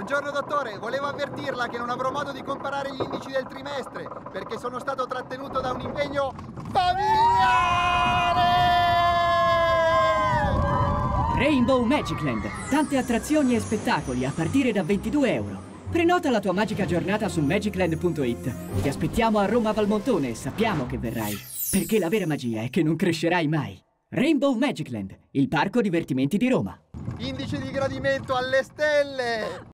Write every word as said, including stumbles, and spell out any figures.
Buongiorno dottore, volevo avvertirla che non avrò modo di comparare gli indici del trimestre perché sono stato trattenuto da un impegno familiare! Rainbow Magicland, tante attrazioni e spettacoli a partire da ventidue euro. Prenota la tua magica giornata su magicland punto it. Ti aspettiamo a Roma Valmontone e sappiamo che verrai. Perché la vera magia è che non crescerai mai. Rainbow Magicland, il parco divertimenti di Roma. Indice di gradimento alle stelle!